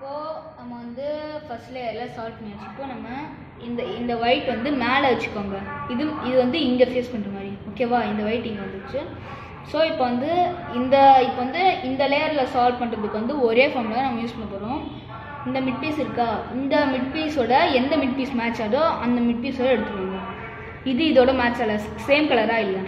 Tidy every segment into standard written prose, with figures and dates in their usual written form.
இப்போது நம்ம வந்து ஃபர்ஸ்ட் லேயரில் சால்வ் பண்ணியாச்சு. இப்போ நம்ம இந்த ஒயிட் வந்து மேலே வச்சுக்கோங்க. இது வந்து இங்கே ஃபேஸ் பண்ணுற மாதிரி, ஓகேவா? இந்த ஒயிட் இங்கே வந்துச்சு. ஸோ இப்போ வந்து இந்த லேயரில் சால்வ் பண்ணுறதுக்கு வந்து ஒரே ஃபார்முலா நம்ம யூஸ் பண்ண போகிறோம். இந்த மிட் பீஸ் இருக்கா, இந்த மிட் பீஸோட எந்த மிட் பீஸ் மேட்ச் ஆகுதோ அந்த மிட் பீஸோட எடுத்துக்கோங்க. இதோட மேட்ச் ஆகல, சேம் கலராக இல்லை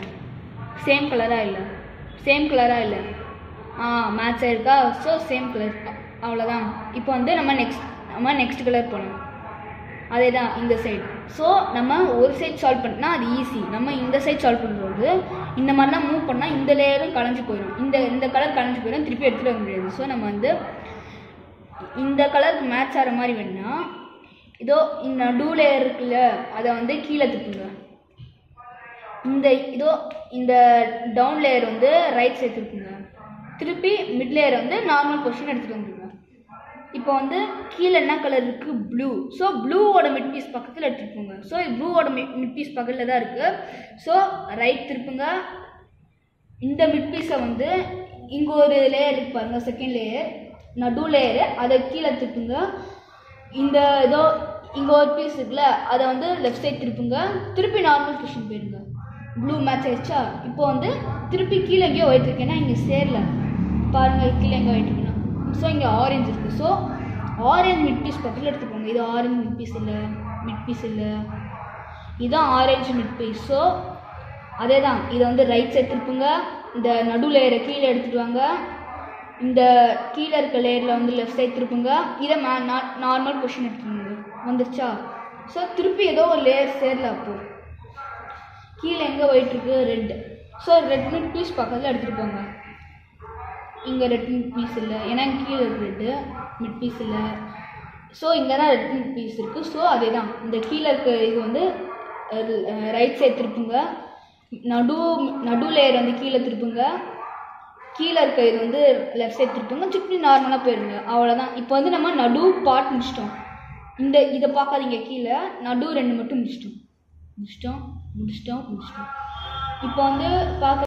மேட்ச் ஆயிருக்கா? ஸோ சேம் கலர், அவ்வளோதான். இப்போ வந்து நம்ம நெக்ஸ்ட் கலர் போகணும். அதே தான் இந்த சைடு. ஸோ நம்ம ஒரு சைட் சால்வ் பண்ணால் அது ஈஸி. நம்ம இந்த சைட் சால்வ் பண்ணுறது இந்த மாதிரிலாம் மூவ் பண்ணால் இந்த லேயரும் கலைஞ்சு போயிடும், இந்த கலர் கலைஞ்சு போயிடும், திருப்பி எடுத்துகிட்டு வர முடியாது. ஸோ நம்ம வந்து இந்த கலருக்கு மேட்ச் ஆகிற மாதிரி வேணுன்னா இதோ இந்த நடு லேயர் இருக்குல்ல, அதை வந்து கீழே திருப்புங்க. இந்த டவுன் லேயர் வந்து ரைட் சைடு திருப்புங்க. திருப்பி மிட் லேயர் வந்து நார்மல் பொசிஷன் எடுத்துகிட்டு வந்துடுங்க. இப்போ வந்து கீழே என்ன கலர் இருக்குது? ப்ளூ. ஸோ ப்ளூவோட மிட் பீஸ் பக்கத்தில் எடுத்துகிட்டு போங்க. ஸோ ப்ளூவோட மிட் பீஸ் பக்கத்தில் தான் இருக்குது. ஸோ ரைட் திருப்புங்க. இந்த மிட் பீஸை வந்து இங்கே ஒரு லேயர் இருக்கு பாருங்க, செகண்ட் லேயர், நடு லேயரு, அதை கீழே திருப்புங்க. இங்கே ஒரு பீஸ் இருக்குல்ல, அதை வந்து லெஃப்ட் சைட் திருப்புங்க. திருப்பி நார்மல் பொசிஷன் போயிடுங்க. ப்ளூ மேட்ச் ஆயிடுச்சா? இப்போ வந்து திருப்பி கீழே எங்கேயோ ஒயிட் இருக்குன்னா இங்கே சேரல பாருங்கள், கீழே எங்கே ஒயிட் இருக்குன்னா. ஸோ இங்கே ஆரஞ்சு இருக்குது. ஸோ ஆரஞ்சு மிட் பீஸ் பக்கத்தில் எடுத்துக்கோங்க. இது ஆரஞ்சு மிட் பீஸ் இல்லை, இதுதான் ஆரஞ்சு மிட் பீஸ். ஸோ அதே தான், இதை வந்து ரைட் சைட் திருப்புங்க. இந்த நடு லேயரை கீழே எடுத்துகிட்டு வாங்க. இந்த கீழே இருக்க லேயரில் வந்து லெஃப்ட் சைட் திருப்புங்க. இதை நார்மல் பொசிஷன் எடுத்துக்கோங்க. வந்துருச்சா? ஸோ திருப்பி ஏதோ ஒரு லேயர் சேரல. அப்போது கீழே எங்கே ஒயிட் இருக்குது? Red. So red mid piece பக்கத்தில் எடுத்துகிட்டு போங்க. இங்கே ரெட் மிட் பீஸ் இல்லை, ஏன்னா கீழே இருக்கு ரெட்டு மிட் பீஸ் இல்லை. ஸோ இங்கே தான் ரெட் மிட் பீஸ் இருக்குது. ஸோ அதே தான், இந்த கீழே இருக்க இது வந்து ரைட் சைட் திருப்புங்க. நடு லேயர் வந்து கீழே திருப்புங்க. கீழே இருக்க இது வந்து லெஃப்ட் சைட் திருப்புங்க. சுற்றி நார்மலாக போயிடுங்க. அவ்வளோதான். இப்போ வந்து நம்ம நடு பார்ட் முடிச்சிட்டோம். இதை பார்க்காதீங்க, கீழே நடு ரெண்டு மட்டும் முடிச்சிட்டோம். இப்போ வந்து பார்க்க